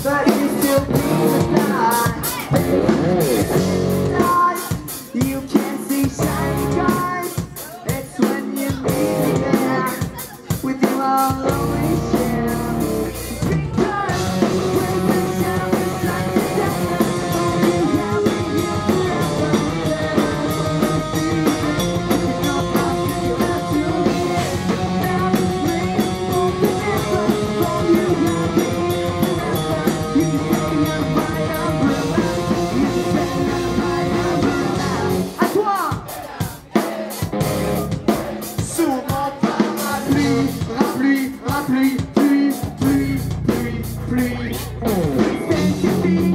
but you still please the sky. You can't see shiny cars. It's when you need me there. With you I'll always share. Because when the shadow is like the devil, you have me here forever. There's no problem you have to get. Now it's raining for forever. Oh, you have me forever. You can say you're my umbrella. You can say you're my umbrella. À toi! Sous mon parapluie, pluie, pluie, pluie, pluie, pluie, pluie. Please take your feet.